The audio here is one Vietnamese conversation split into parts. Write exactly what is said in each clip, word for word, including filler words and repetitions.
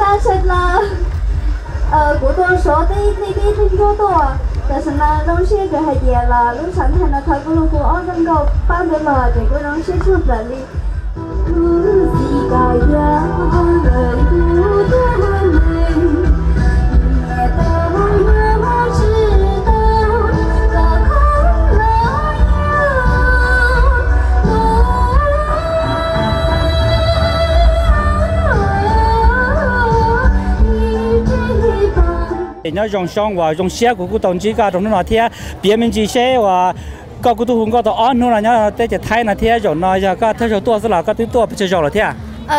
ta sẽ là ờ của tôi số tí tí tí thêm cho tôiแต่ฉันน่ะร้องเชียร์กับไฮเดียละลูกฉันหันมาทักลูกกูอ้อนจังก็ปั้นเดือดละแต่กูร้องเชียร์ชุดแบบนี้กูสิกายาเลยกูตัวเลย也都那么知道这空了 ya nhớ dòng sông và dòng xe của cô tổng chí cả trong nó thế biển mình chỉ xe và có cô tu hùng có tao ăn nữa là nhớ tới chỉ thay là thế rồi nó giờ có thay rồi tua sẽ là có thứ tua bây giờ là thế à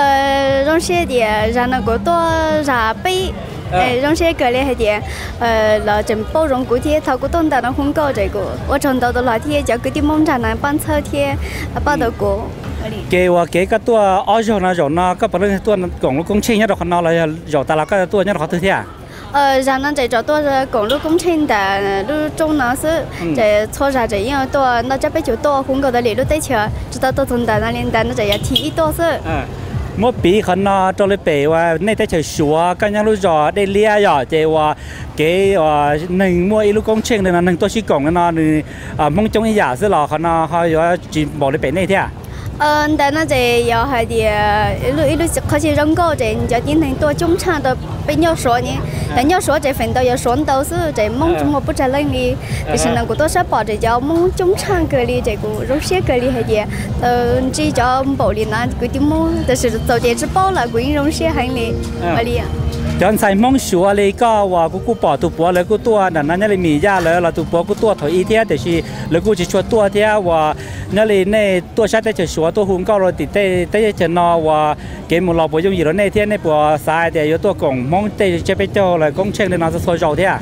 ờ dòng xe thì ra nó có tua ra bay dòng xe cái này thì ờ là chấm bao dòng của thế thầu của tôi đã nó không có cái của tôi chọn đầu đó là thế cho cái tim mong trả này bán车thế bao đầu của cái và cái cái tua ở chỗ nào rồi nó có bao nhiêu tua cũng nó cũng chơi nhá rồi nó là rồi ta là cái tua nhá nó thứ thế à ờ ra nó chạy cho tôi cũng lúc cũng trên đã lúc trong nó sẽ chạy cho ra chạy nhưng tôi nó chắc bây giờ tôi không có để lúc tới chờ cho tôi tôi tuần đã nó lên đã nó chạy thì ít tôi sẽ mỗi bí khẩn nó cho lấy bể và nay tới chờ xúa cái nhau lúc giờ đây lia giờ chạy và cái nâng mua ít lúc công trình này là nâng tôi chỉ cộng nó mong trong cái giả sẽ là khẩn nó hay chỉ bỏ lấy bể này thế à ờแต่น่าจะ要还得一路一路开始人工这你就今天多中产的被鸟说呢但鸟说这份都要说都是这梦中我不在那里就是能够多少保这叫梦中产隔离这个肉血隔离还得呃这叫保离那规定梦但是早点吃饱了规定肉血还里哪里 chọn sai mong xúa lấy có và cô cô bỏ tụ bỏ lấy cô tua là nó nhớ lấy mì ra lấy là tụ bỏ cô tua thôi ít thế để chỉ lấy cô chỉ cho tua thế và nhớ lấy này tua sát để chỉ xúa tua hùng cao rồi thì tê tê chỉ nó và cái một lọ bổ sung gì đó này thế này bỏ sai để yếu tua cổng mong tê chỉ biết cho là công trình để nó sẽ sôi dầu thế à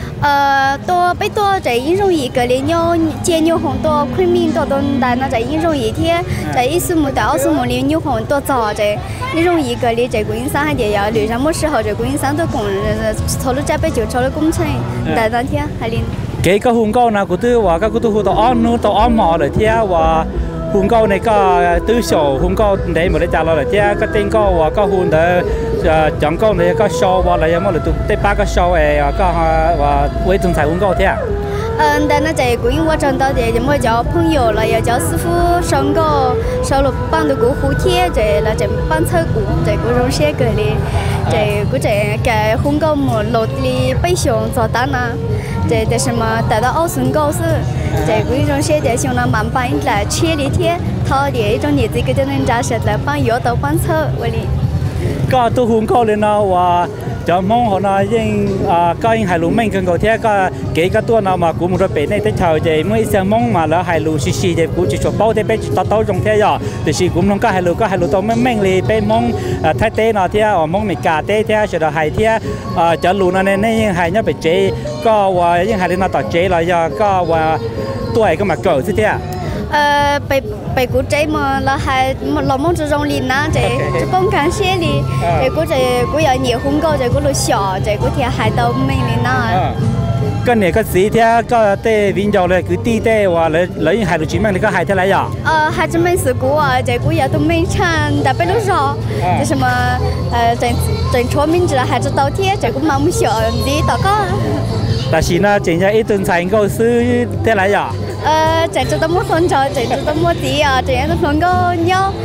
ờ tôi bây tôi chạy in rong gì cái này nhau chia nhau hồng tôi khuyên mình tôi tôi đã nó chạy in rong gì thế chạy ít số một đạo số một liền nhau hồng tôi cho chạy in rong gì cái này chạy của in sáng hay để lựa ra một số họ chạy của in sáng tôi cũng thầu lúc chạy bây giờ thầu lúc cũng chạy đã đó thế hay liền cái cái hùng cao nào của tôi và cái của tôi hùng tao ăn nữa tao ăn mò rồi thế và hùng cao này có tứ số hùng cao để mà để trả lời thế cái tên cao và cái hùng để chọn cao này có show và lại mà là tụi tây ba cái show này có và với thường xài hùng cao thế à 嗯，但那在古因我找到的，么叫朋友了，要叫师傅上个上了帮的过户贴，这了这帮车过，这个容些个的，这个这个红高么落的北上做单呐，这这什么得到奥森高是，这个容些的像那慢班来切的贴，他的一种日子个就能扎实了，帮药到帮车我的。 ก็ตัวหุ่นเขาเลยนะว่าจะมองเขานะยิ่งก็ยิ่งหายลูไม่กันก็เท่าก็เก๋ก็ตัวนะมากูมุดเป็นในแต่เช้าใจเมื่อเสียมองมาแล้วหายลูชิชิใจกูจะชอบเป้าได้ไปต่อต่อตรงเท่าแต่ชีกูน้องก็หายลูก็หายลูตัวไม่แม่งเลยไปมองไทยเต้นะเท่ามองไม่กาเต้เท่าเฉยๆหายเท่าจะลูนั่นนี่ยิ่งหายเนี่ยไปเจก็ว่ายิ่งหายเลยนะต่อเจเลยก็ว่าตัวไอ้ก็มาเกิดสิเท่า呃，被被古这么了还老么这种林呐，这这帮干些的，这个这个要结婚搞这个路小，这个天还到没的呐。 cái này cái gì thế cái tê viên dầu này cứ ti tê và lấy lấy hai đồ chỉ mang thì có hai thế này à? ờ hai trăm mấy sự cũ à,这个要都没产，但被路少，这什么呃正正出名字还是倒贴，这个蛮不小的大个。 但是呢，人家一顿菜够是thế này à? ờ chạy cho tao mua phân cho chạy cho tao mua tí à chạy cho phân có nhau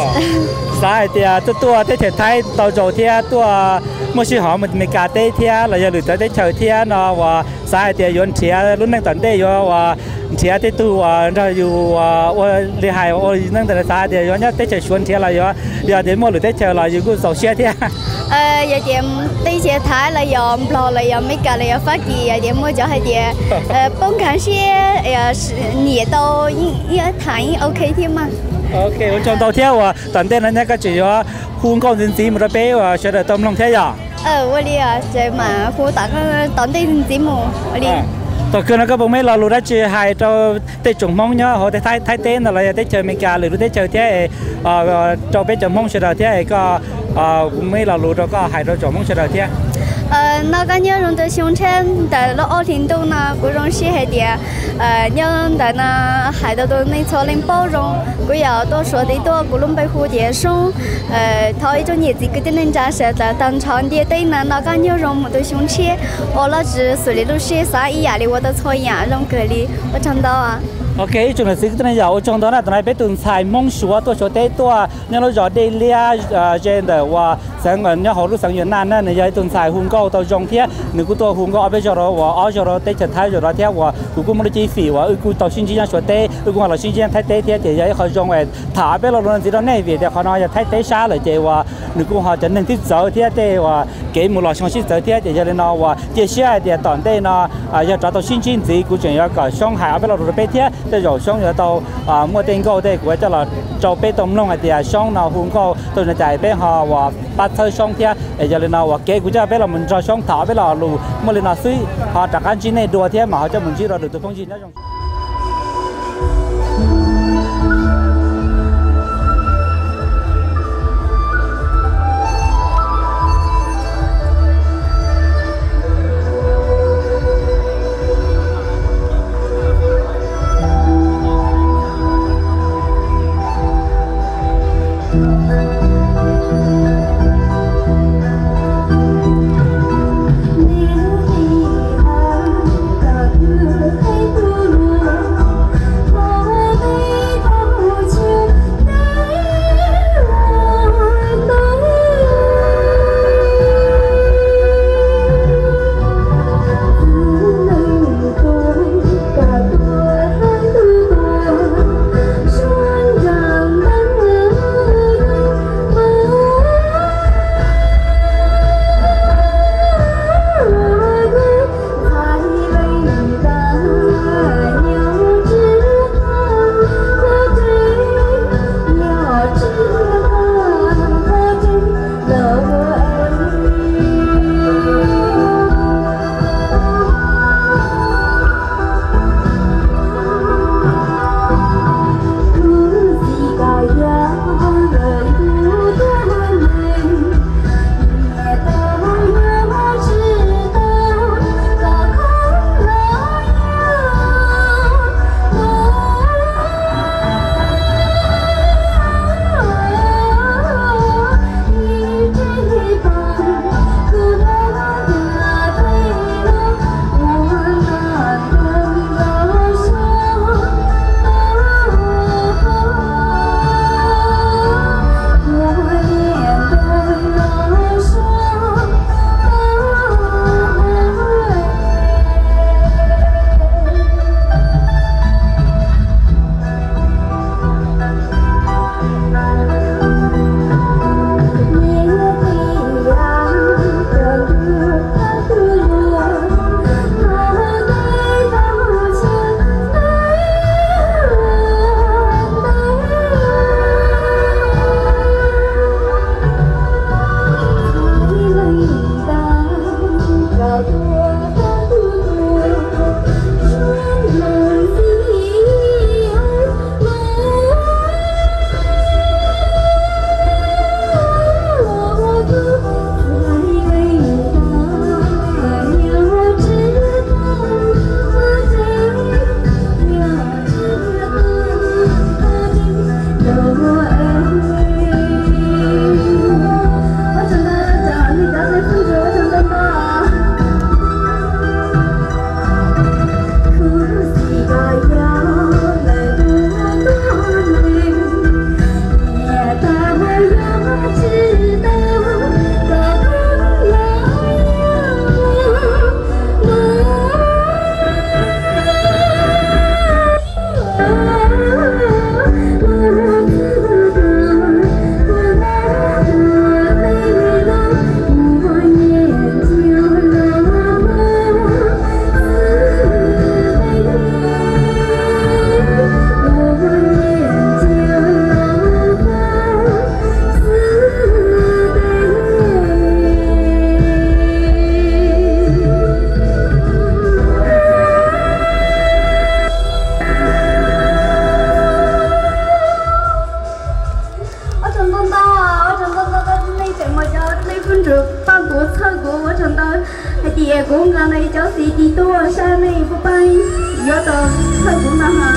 sai thì tôi tôi tới thiệt thay tàu dầu thì tôi mua xí họ mình mình cà tê thì là giờ lựa tới chờ thì nó và sai thì yon thì lúc năng tận đây và thì tới tu và rồi dù và đi hải và năng tận sai thì yon nhá tới chờ xuân thì là giờ giờ đến mua lựa tới chờ là dù dầu xe thì ờ giờ thì tới xe thái là giờ lò là giờ mấy cả là giờ phát gì giờ mua cho hay thì bông kháng xe nhiệt độ nhiệt thái ok thì mà ok 我讲到天话当地人家个只要红高人子冇得比话晓得当龙天呀呃我哩啊这嘛胡大个当地人子冇我哩ต่อคืนนั้นก็บอกไม่เรารู้ได้เจอหายเราได้จงมองเนาะเขาได้ท้ายท้ายเต้นอะไรได้เจออเมริกาหรือได้เจอที่เออเราไปจงมองเฉยๆที่ก็เออไม่เรารู้เราก็หายเราจงมองเฉยๆที่呃，那个鸟用的胸针，但了奥林东呢，不容易还的， nhân tại là hai đầu tôi nên cho lên bao rong cũng giờ tôi số thì tôi cũng luôn bị khu địa sống thôi cho nhiều gì cái nên ra sẽ là tăng长địa đây là nó có nhiều rong một tôi xuống xe ở là chỉ xử lý lúc xe xã ý à thì tôi đã thôi nhà rong cái đi tôi chẳng đâu à ok chúng là sự cái này giàu trong đó là tụi này biết tuần xài mong số tôi số tết tôi nhưng nó rõ đây lia gender và sáng ngày nhớ họ lúc sáng giờ nan này này giờ tuần xài hùng cao tàu trong thế nếu cứ tôi hùng cao bây giờ rồi và ở giờ rồi tết chật thái giờ rồi thế và cũng cũng muốn chi phí và cứ tàu sinh viên số tết cũng là sinh viên thái tết thế thì giờ họ trong về thả bây giờ luôn gì đó này vì để họ nói là thái tết xa rồi thì và nếu cũng họ trở nên thích sợ thế thế và cái một loại sinh sợ thế thì giờ nên nó và chia sẻ thì toàn đây nó giờ cho tàu sinh viên gì cũng chuyện cái song hải bây giờ rồi bé thếแต่เราช่องเราตัวมัวเต็งก็ได้กูจะเราจะไปต้มลงไอเดียช่องเราหุ่นก็ตัวในใจไปหาว่าปัดเธอช่องเทียไอ้เจ้าเลยเราว่าเก๋กูจะไปเรามันจะช่องถาไปเราลูเมื่อเลยเราซื้อหาจากการจีนในดัวเทียมาเขาจะมันจีเราดูตัวของจีนแล้วจัง thì cũng là này cháu xí đi tua sang này phụ bay 要到太湖那哈。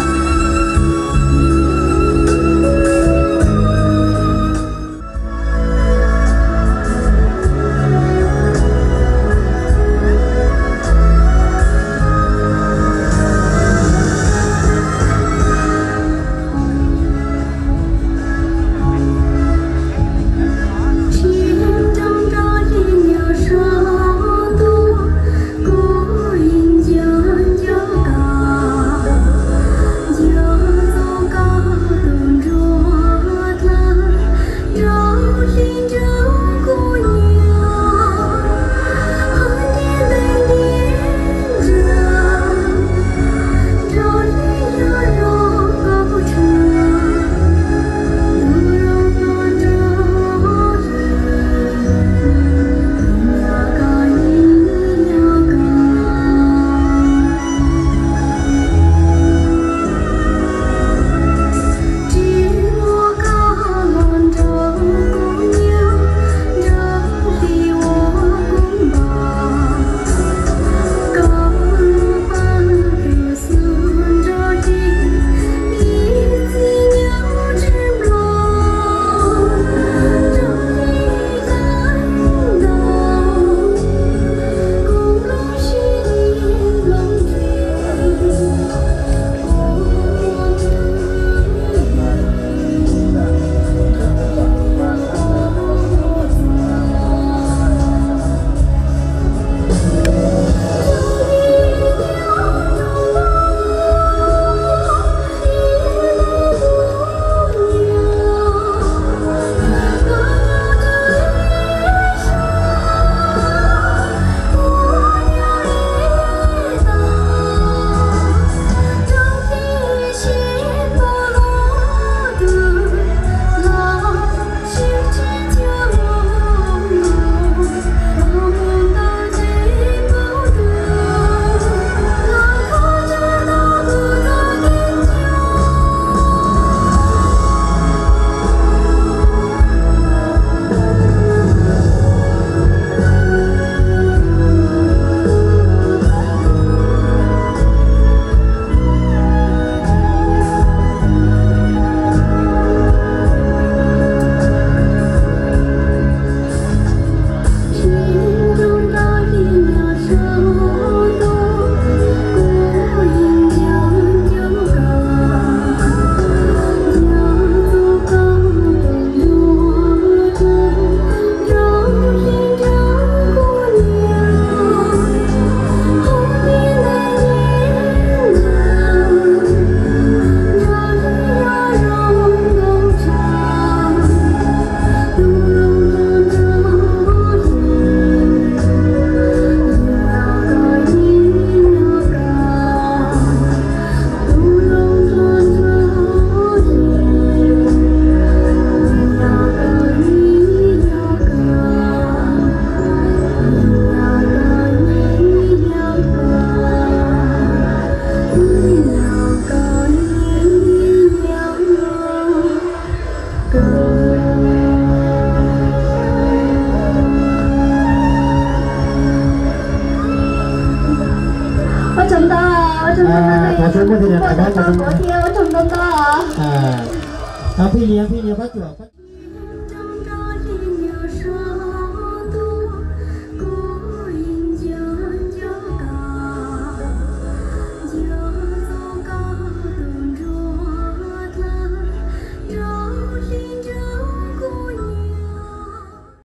พี่เลี้ยงพี่เลี้ยงพระจวบ